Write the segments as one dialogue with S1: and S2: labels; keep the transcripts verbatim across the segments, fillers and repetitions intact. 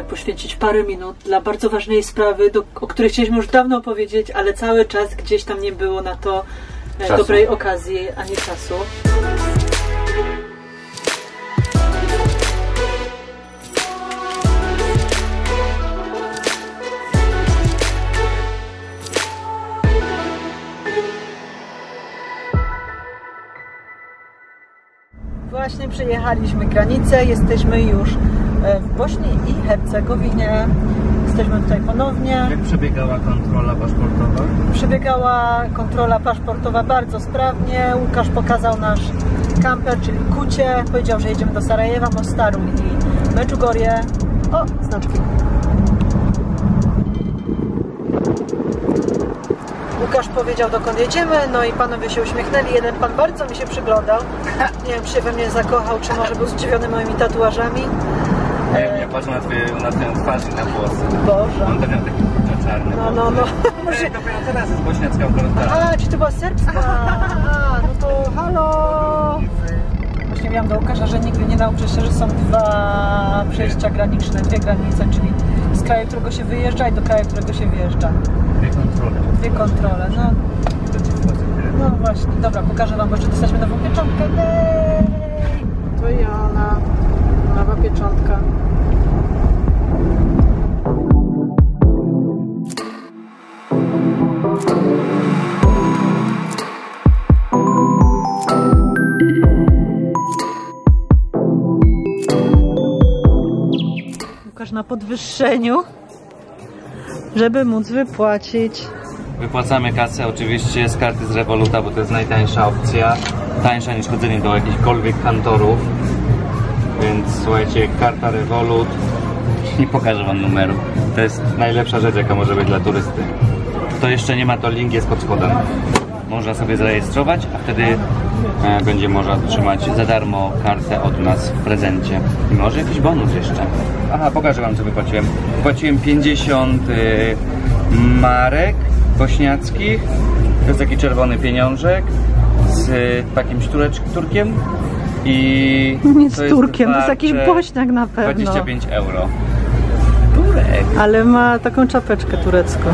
S1: poświęcić parę minut dla bardzo ważnej sprawy, do, o której chcieliśmy już dawno opowiedzieć, ale cały czas gdzieś tam nie było na to czasu. Dobrej okazji ani czasu. Właśnie przejechaliśmy granicę, jesteśmy już w Bośni i Hercegowinie. Jesteśmy tutaj ponownie.
S2: Jak przebiegała kontrola paszportowa?
S1: Przebiegała kontrola paszportowa bardzo sprawnie. Łukasz pokazał nasz kamper, czyli Kucie. Powiedział, że jedziemy do Sarajewa, Mostaru i Meczugorje. O, znaczki. Łukasz powiedział, dokąd jedziemy, no i panowie się uśmiechnęli. Jeden pan bardzo mi się przyglądał. Nie wiem, czy się we mnie zakochał, czy może był zdziwiony moimi tatuażami.
S2: Nie wiem, ja patrzę na, twoje, na twoją twarz i na włosy.
S1: Boże.
S2: On to miał taki kurczę czarny.
S1: No, no, no.
S2: Może... Ej, dopiero teraz jest bośniacka kontrola.
S1: A, czy to była serbska? A, no to halo. Właśnie miałam do Łukasza, że nigdy nie nauczę się, że są dwa przejścia graniczne, dwie granice, czyli z kraju, którego się wyjeżdża i do kraju, którego się wjeżdża.
S2: Dwie kontrole.
S1: Dwie kontrole, no. No właśnie, dobra, pokażę wam, bo jeszcze dostaliśmy nową pieczątkę. Jej! To i ona, nowa pieczątka. Łukasz na podwyższeniu, żeby móc wypłacić.
S2: Wypłacamy kasę oczywiście z karty z Revoluta, bo to jest najtańsza opcja. Tańsza niż chodzenie do jakichkolwiek kantorów. Więc słuchajcie, karta Revolut. Nie pokażę wam numeru. To jest najlepsza rzecz, jaka może być dla turysty. Kto jeszcze nie ma, to link jest pod spodem. Można sobie zarejestrować, a wtedy e, będzie można otrzymać za darmo kartę od nas w prezencie. I może jakiś bonus jeszcze. Aha, pokażę wam, co wypłaciłem. Wypłaciłem pięćdziesiąt y, marek bośniackich. To jest taki czerwony pieniążek z y, takim szturkiem. I
S1: nie z Turkiem, to jest jakiś bośniak na pewno.
S2: dwadzieścia pięć euro. Turek!
S1: Ale ma taką czapeczkę turecką.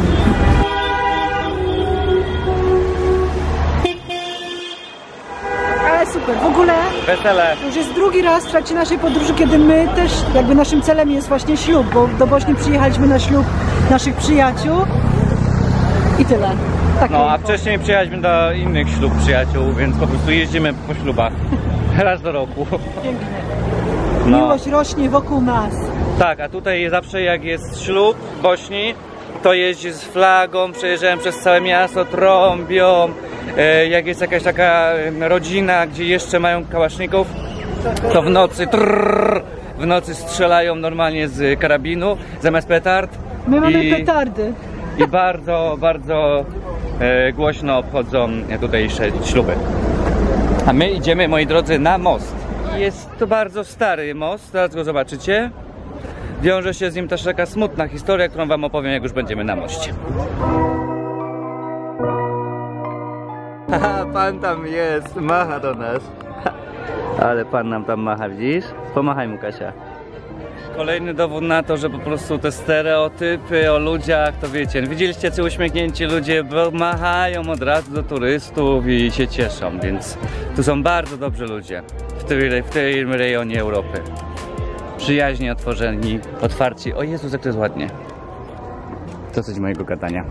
S1: Ale super, w ogóle
S2: Wesele.
S1: już jest drugi raz w trakcie naszej podróży, kiedy my też, jakby naszym celem jest właśnie ślub, bo do Bośni przyjechaliśmy na ślub naszych przyjaciół i tyle. Takie
S2: no, a
S1: info.
S2: wcześniej przyjechaliśmy do innych ślub przyjaciół, więc po prostu jeździmy po ślubach. Raz do roku.
S1: Pięknie.
S2: No.
S1: Miłość rośnie wokół nas.
S2: Tak, a tutaj zawsze jak jest ślub w Bośni, to jeździ z flagą, przejeżdżają przez całe miasto, trąbią. E, jak jest jakaś taka rodzina, gdzie jeszcze mają kałaszników, to w nocy trrr, w nocy strzelają normalnie z karabinu zamiast petard.
S1: My mamy
S2: I,
S1: petardy.
S2: I bardzo, bardzo e, głośno obchodzą tutejsze śluby. A my idziemy, moi drodzy, na most. Jest to bardzo stary most, zaraz go zobaczycie. Wiąże się z nim też taka smutna historia, którą wam opowiem, jak już będziemy na moście. Haha, pan tam jest, macha do nas. Ale pan nam tam macha, widzisz? Pomachaj mu, Kasia. Kolejny dowód na to, że po prostu te stereotypy o ludziach, to wiecie, widzieliście, co uśmiechnięci ludzie, bo machają od razu do turystów i się cieszą, więc tu są bardzo dobrzy ludzie w tym, w tym rejonie Europy. Przyjaźnie otworzeni, otwarci. O Jezus, jak to jest ładnie. To coś mojego gadania.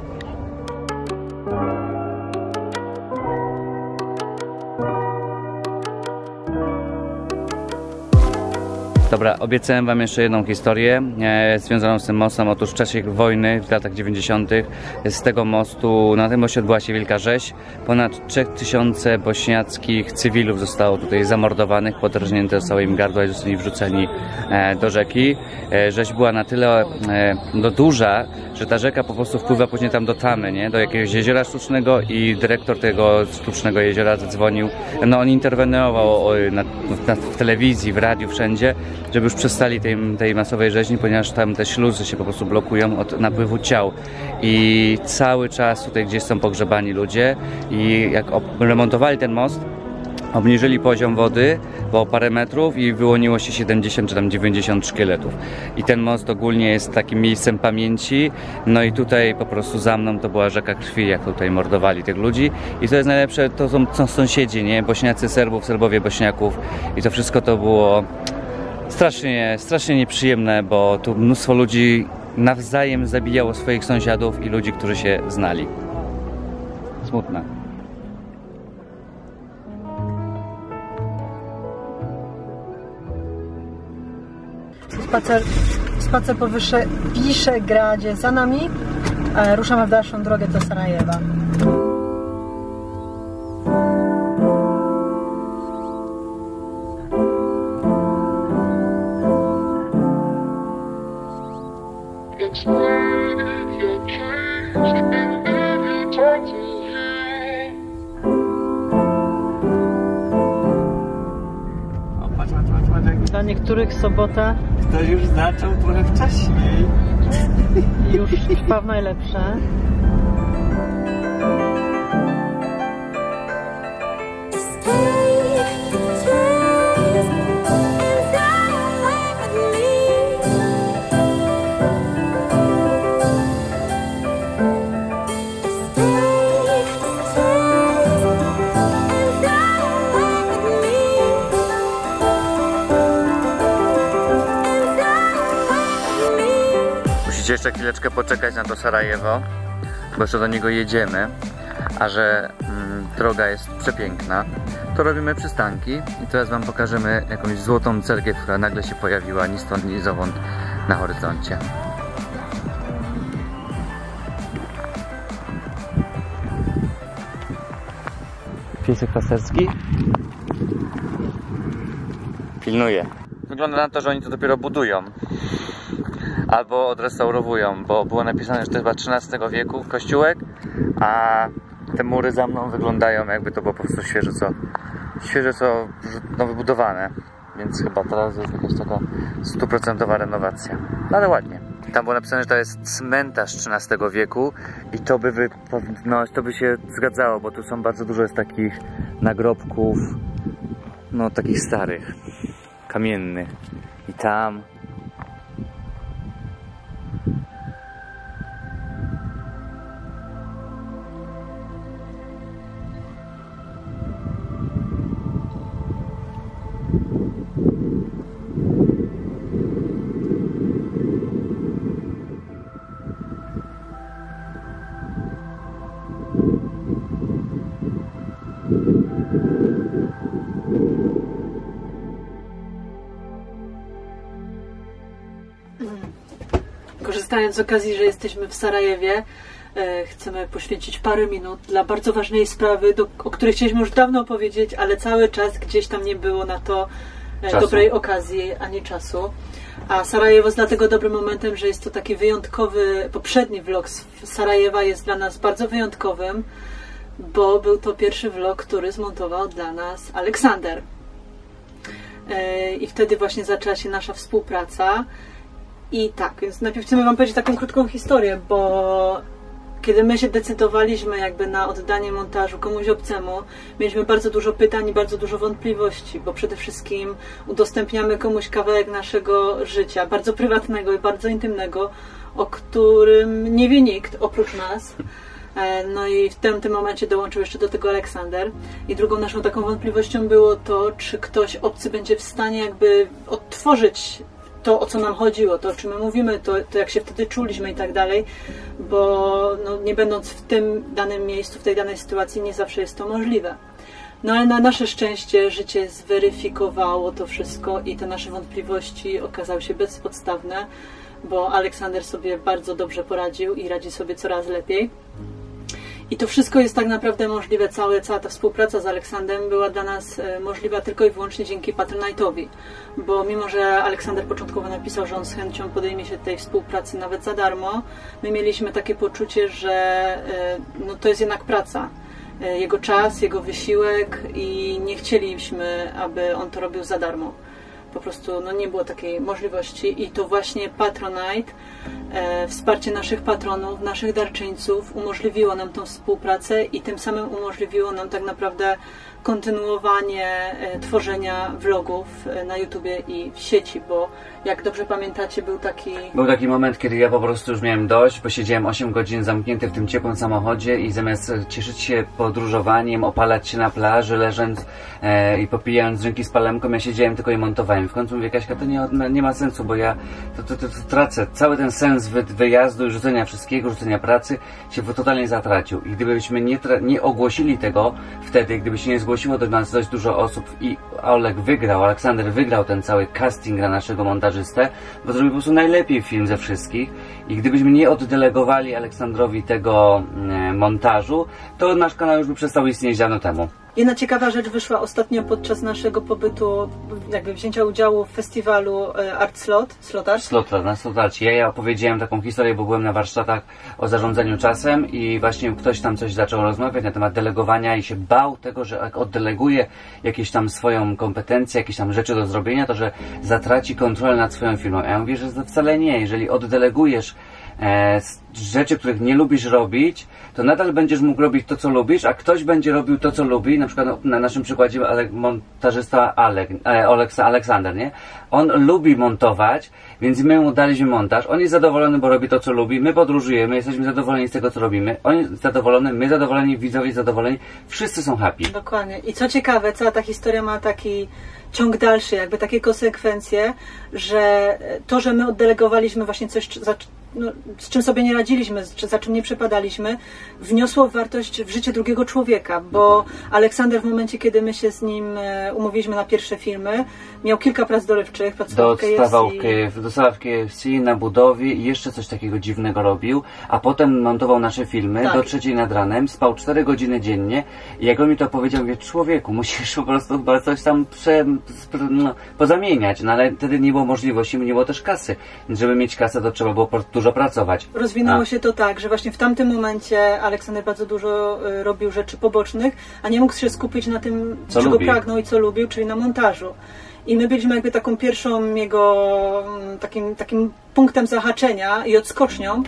S2: Dobra, obiecałem wam jeszcze jedną historię e, związaną z tym mostem. Otóż w czasie wojny, w latach dziewięćdziesiątych z tego mostu, na tym moście odbyła się wielka rzeź. Ponad trzy tysiące bośniackich cywilów zostało tutaj zamordowanych, podrażnięte zostały im gardła i zostali wrzuceni e, do rzeki. E, rzeź była na tyle e, no, duża, że ta rzeka po prostu wpływa później tam do Tamy, nie? Do jakiegoś jeziora sztucznego i dyrektor tego sztucznego jeziora zadzwonił. No on interweniował na, na, w telewizji, w radiu, wszędzie, żeby już przestali tej, tej masowej rzeźni, ponieważ tam te śluzy się po prostu blokują od napływu ciał. I cały czas tutaj gdzieś są pogrzebani ludzie i jak remontowali ten most, obniżyli poziom wody o parę metrów i wyłoniło się siedemdziesiąt czy tam dziewięćdziesiąt szkieletów. I ten most ogólnie jest takim miejscem pamięci. No i tutaj po prostu za mną to była rzeka krwi, jak tutaj mordowali tych ludzi. I to jest najlepsze, to są, są sąsiedzi, nie? Bośniacy Serbów, Serbowie Bośniaków. I to wszystko to było strasznie, strasznie nieprzyjemne, bo tu mnóstwo ludzi nawzajem zabijało swoich sąsiadów i ludzi, którzy się znali. Smutne.
S1: Spacer, spacer po Visegrádzie za nami. E, ruszamy w dalszą drogę do Sarajewa. Dla niektórych sobota.
S2: Ktoś już zaczął trochę wcześniej.
S1: Już trwa w najlepsze.
S2: Musicie jeszcze chwileczkę poczekać na to Sarajewo, bo jeszcze do niego jedziemy, a że mm, droga jest przepiękna, to robimy przystanki i teraz wam pokażemy jakąś złotą cerkiew, która nagle się pojawiła ni stąd, ni zowąd na horyzoncie. Piesek pasterski pilnuje. Wygląda na to, że oni to dopiero budują albo odrestaurowują, bo było napisane, że to chyba trzynastego wieku kościółek, a te mury za mną wyglądają, jakby to było po prostu świeżo świeżo no, wybudowane, więc chyba teraz jest jakaś taka stuprocentowa renowacja, no, ale ładnie. Tam było napisane, że to jest cmentarz trzynastego wieku i to by, wy, no, to by się zgadzało, bo tu są bardzo dużo jest takich nagrobków, no takich starych, kamiennych i tam
S1: Korzystając z okazji, że jesteśmy w Sarajewie, e, chcemy poświęcić parę minut dla bardzo ważnej sprawy, do, o której chcieliśmy już dawno opowiedzieć, ale cały czas gdzieś tam nie było na to e, dobrej okazji ani czasu. A Sarajewo jest dlatego dobrym momentem, że jest to taki wyjątkowy, poprzedni vlog z Sarajewa jest dla nas bardzo wyjątkowym, bo był to pierwszy vlog, który zmontował dla nas Aleksander. E, I wtedy właśnie zaczęła się nasza współpraca. I tak, więc najpierw chcemy wam powiedzieć taką krótką historię, bo kiedy my się decydowaliśmy jakby na oddanie montażu komuś obcemu, mieliśmy bardzo dużo pytań i bardzo dużo wątpliwości, bo przede wszystkim udostępniamy komuś kawałek naszego życia, bardzo prywatnego i bardzo intymnego, o którym nie wie nikt oprócz nas. No i w tym, tym momencie dołączył jeszcze do tego Aleksander. I drugą naszą taką wątpliwością było to, czy ktoś obcy będzie w stanie jakby odtworzyć to, o co nam chodziło, to, o czym my mówimy, to, to jak się wtedy czuliśmy i tak dalej, bo no, nie będąc w tym danym miejscu, w tej danej sytuacji, nie zawsze jest to możliwe. No ale na nasze szczęście życie zweryfikowało to wszystko i te nasze wątpliwości okazały się bezpodstawne, bo Aleksander sobie bardzo dobrze poradził i radzi sobie coraz lepiej. I to wszystko jest tak naprawdę możliwe, całe, cała ta współpraca z Aleksandrem była dla nas możliwa tylko i wyłącznie dzięki Patronite'owi, bo mimo, że Aleksander początkowo napisał, że on z chęcią podejmie się tej współpracy nawet za darmo, my mieliśmy takie poczucie, że no, to jest jednak praca, jego czas, jego wysiłek i nie chcieliśmy, aby on to robił za darmo. po prostu no, nie było takiej możliwości i to właśnie Patronite, e, wsparcie naszych patronów, naszych darczyńców umożliwiło nam tą współpracę i tym samym umożliwiło nam tak naprawdę kontynuowanie e, tworzenia vlogów e, na YouTubie i w sieci, bo jak dobrze pamiętacie, był taki...
S2: Był taki moment, kiedy ja po prostu już miałem dość, bo siedziałem osiem godzin zamknięty w tym ciepłym samochodzie i zamiast cieszyć się podróżowaniem, opalać się na plaży, leżąc e, i popijając drinki z palemką, ja siedziałem tylko i montowałem. W końcu mówię, Kaśka, to nie, nie ma sensu, bo ja to, to, to, to tracę. Cały ten sens wy, wyjazdu i rzucenia wszystkiego, rzucenia pracy się totalnie zatracił. I gdybyśmy nie, nie ogłosili tego wtedy, gdyby się nie zgłosiło do nas dość dużo osób i Oleg wygrał, Aleksander wygrał ten cały casting na naszego montażystę, bo zrobił po prostu najlepiej film ze wszystkich i gdybyśmy nie oddelegowali Aleksandrowi tego e, montażu, to nasz kanał już by przestał istnieć dawno temu.
S1: Jedna ciekawa rzecz wyszła ostatnio podczas naszego pobytu, jakby wzięcia udziału w festiwalu Art Slot, Slotart.
S2: Slotart, na Slotarcie. Ja, ja opowiedziałem taką historię, bo byłem na warsztatach o zarządzaniu czasem i właśnie ktoś tam coś zaczął rozmawiać na temat delegowania i się bał tego, że jak oddeleguje jakieś tam swoją kompetencję, jakieś tam rzeczy do zrobienia, to że zatraci kontrolę nad swoją firmą. Ja mówię, że to wcale nie. Jeżeli oddelegujesz E, rzeczy, których nie lubisz robić, to nadal będziesz mógł robić to, co lubisz, a ktoś będzie robił to, co lubi. Na przykład na naszym przykładzie Ale, montażysta Alek, e, Oleksa, Aleksander, nie? On lubi montować, więc my mu daliśmy montaż. On jest zadowolony, bo robi to, co lubi. My podróżujemy, jesteśmy zadowoleni z tego, co robimy. On jest zadowolony, my zadowoleni, widzowie zadowoleni. Wszyscy są happy.
S1: Dokładnie. I co ciekawe, cała ta historia ma taki ciąg dalszy, jakby takie konsekwencje, że to, że my oddelegowaliśmy właśnie coś, za, no, z czym sobie nie radziliśmy, czy za czym nie przepadaliśmy, wniosło wartość w życie drugiego człowieka, bo Aleksander w momencie, kiedy my się z nim umówiliśmy na pierwsze filmy, miał kilka prac dorywczych, pracował w K F C.
S2: Dostawał w K F C, na budowie i jeszcze coś takiego dziwnego robił, a potem montował nasze filmy tak. do trzeciej nad ranem, spał cztery godziny dziennie i jak on mi to powiedział, mówię, człowieku, musisz po prostu chyba coś tam prze, no, pozamieniać, no ale wtedy nie było możliwości, nie było też kasy, więc żeby mieć kasę, to trzeba było dużo pracować.
S1: Rozwinęło
S2: a.
S1: się to tak, że właśnie w tamtym momencie Aleksander bardzo dużo y, robił rzeczy pobocznych, a nie mógł się skupić na tym,
S2: co
S1: czego
S2: lubi.
S1: pragnął i co lubił, czyli na montażu. I my byliśmy jakby taką pierwszą jego takim, takim punktem zahaczenia i odskocznią,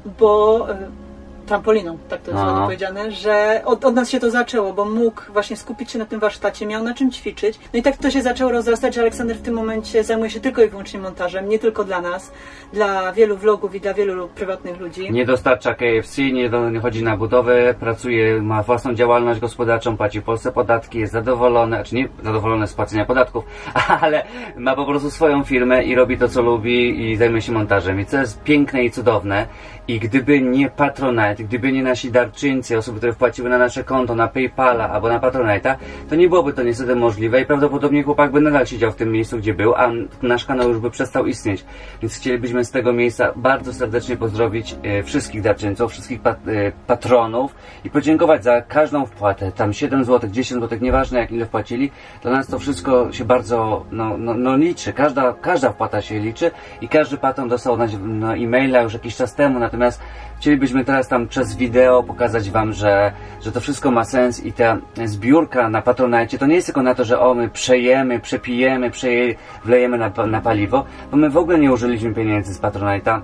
S1: bo y, trampoliną, tak to jest ładnie powiedziane, że od, od nas się to zaczęło, bo mógł właśnie skupić się na tym warsztacie, miał na czym ćwiczyć. No i tak to się zaczęło rozrastać, że Aleksander w tym momencie zajmuje się tylko i wyłącznie montażem, nie tylko dla nas, dla wielu vlogów i dla wielu prywatnych ludzi.
S2: Nie dostarcza K F C, nie, do, nie chodzi na budowę, pracuje, ma własną działalność gospodarczą, płaci w Polsce podatki, jest zadowolony, znaczy nie zadowolony z płacenia podatków, ale ma po prostu swoją firmę i robi to, co lubi i zajmuje się montażem. I to jest piękne i cudowne. I gdyby nie Patronite, gdyby nie nasi darczyńcy, osoby, które wpłaciły na nasze konto, na PayPala albo na Patronite'a, to nie byłoby to niestety możliwe i prawdopodobnie chłopak by nadal siedział w tym miejscu, gdzie był, a nasz kanał już by przestał istnieć. Więc chcielibyśmy z tego miejsca bardzo serdecznie pozdrowić e, wszystkich darczyńców, wszystkich pat, e, patronów i podziękować za każdą wpłatę. Tam siedem złotych, dziesięć złotych, nieważne jak ile wpłacili, dla nas to wszystko się bardzo no, no, no liczy. Każda, każda wpłata się liczy i każdy patron dostał na, na e-maila już jakiś czas temu, natomiast chcielibyśmy teraz tam przez wideo pokazać wam, że, że to wszystko ma sens i ta zbiórka na Patronite to nie jest tylko na to, że o my przejemy, przepijemy, przeje, wlejemy na, na paliwo, bo my w ogóle nie użyliśmy pieniędzy z Patronite'a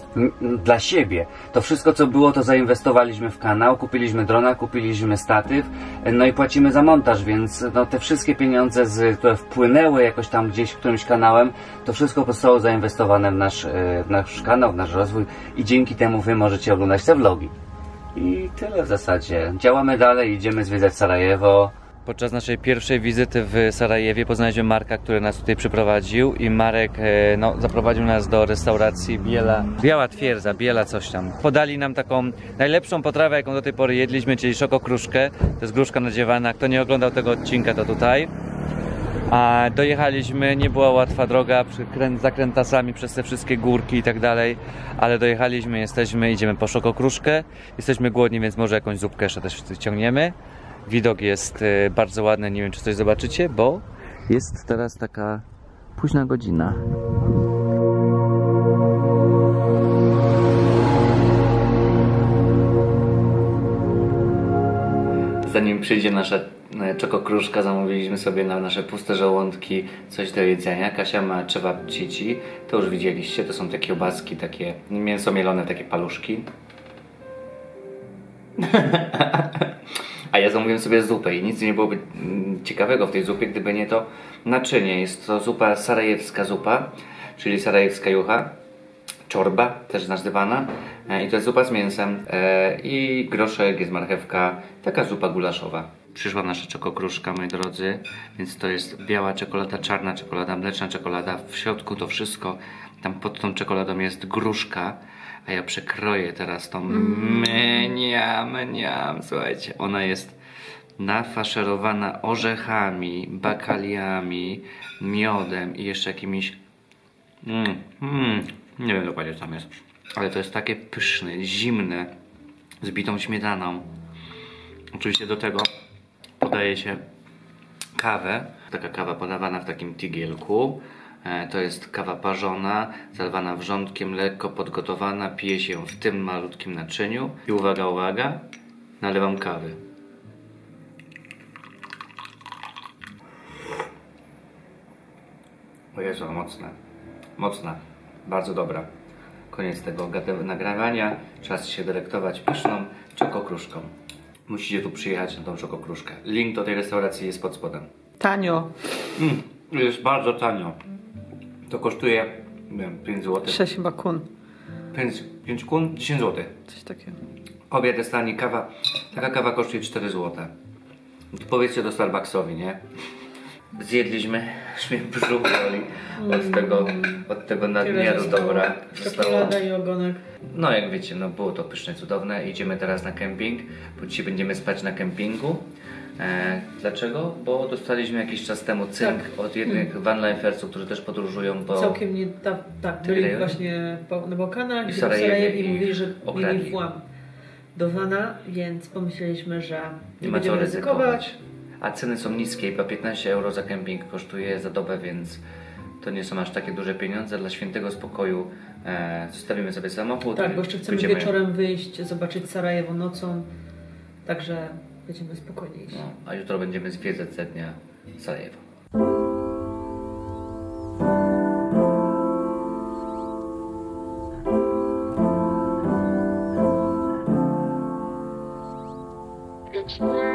S2: dla siebie. To wszystko, co było, to zainwestowaliśmy w kanał, kupiliśmy drona, kupiliśmy statyw, no i płacimy za montaż, więc no, te wszystkie pieniądze, z, które wpłynęły jakoś tam gdzieś którymś kanałem, to wszystko zostało zainwestowane w nasz, w nasz kanał, w nasz rozwój i dzięki temu wy możecie oglądać te vlogi. I tyle w zasadzie. Działamy dalej, idziemy zwiedzać Sarajewo. Podczas naszej pierwszej wizyty w Sarajewie poznaliśmy Marka, który nas tutaj przyprowadził i Marek no, zaprowadził nas do restauracji Biela. Biała Twierdza, Biela coś tam. Podali nam taką najlepszą potrawę, jaką do tej pory jedliśmy, czyli szokokruszkę. To jest gruszka nadziewana. Kto nie oglądał tego odcinka, to tutaj. A dojechaliśmy, nie była łatwa droga, zakrętasami przez te wszystkie górki i tak dalej, ale dojechaliśmy, jesteśmy, idziemy po szokokruszkę. Jesteśmy głodni, więc może jakąś zupkę jeszcze też ciągniemy. Widok jest bardzo ładny, nie wiem czy coś zobaczycie, bo jest teraz taka późna godzina. Zanim przyjdzie nasza czokokruszka, zamówiliśmy sobie na nasze puste żołądki coś do jedzenia. Kasia ma cevapcici, to już widzieliście, to są te kiełbaski, takie mięso mielone, takie paluszki. A ja zamówiłem sobie zupę i nic nie byłoby ciekawego w tej zupie, gdyby nie to naczynie. Jest to zupa sarajewska zupa, czyli sarajewska jucha, czorba też nazywana. I to jest zupa z mięsem i groszek, jest marchewka, taka zupa gulaszowa. Przyszła nasza czokokruszka, moi drodzy, więc to jest biała czekolada, czarna czekolada, mleczna czekolada. W środku to wszystko, tam pod tą czekoladą jest gruszka, a ja przekroję teraz tą mniam, mniam, słuchajcie, ona jest nafaszerowana orzechami, bakaliami, miodem i jeszcze jakimiś, mm, mm, nie wiem dokładnie co tam jest, ale to jest takie pyszne, zimne, z bitą śmietaną. Oczywiście do tego podaje się kawę, taka kawa podawana w takim tigielku. E, to jest kawa parzona, zalewana wrzątkiem, lekko podgotowana, pije się ją w tym malutkim naczyniu. I uwaga, uwaga, nalewam kawy. O Jezu, mocne, mocna, bardzo dobra. Koniec tego nagrania, czas się delektować pyszną czokokruszką. Musicie tu przyjechać na tą czokokruszkę. Link do tej restauracji jest pod spodem.
S1: Tanio.
S2: Mm, jest bardzo tanio. To kosztuje, nie wiem, pięć złotych.
S1: sześć chyba kun.
S2: pięć kun, dziesięć złotych.
S1: Coś takiego.
S2: Obiad jest tani, kawa, taka kawa kosztuje cztery złote. Powiedzcie do Starbucksowi, nie? Zjedliśmy, już mnie brzuch boli od tego, od tego nadmiaru dobra.
S1: Czekolada i ogonek.
S2: No jak wiecie, no było to pyszne, cudowne. Idziemy teraz na kemping, bo dzisiaj będziemy spać na kempingu. E, dlaczego? Bo dostaliśmy jakiś czas temu cynk tak. od jednych hmm. vanlifersów, którzy też podróżują po...
S1: Całkiem nie, ta, tak, byli
S2: rejon?
S1: właśnie po, na Bałkanach
S2: i
S1: w
S2: Sarajewie
S1: i mówili, że
S2: okradli.
S1: mieli włam do vana, więc pomyśleliśmy, że nie,
S2: nie ma
S1: będziemy
S2: co ryzykować.
S1: ryzykować.
S2: A ceny są niskie, po piętnaście euro za kemping kosztuje za dobę, więc to nie są aż takie duże pieniądze. Dla świętego spokoju e, zostawimy sobie samochód.
S1: Tak, bo jeszcze chcemy
S2: będziemy...
S1: wieczorem wyjść, zobaczyć Sarajewo nocą, także będziemy spokojniejsi.
S2: No, a jutro będziemy zwiedzać za dnia Sarajewo.
S3: It's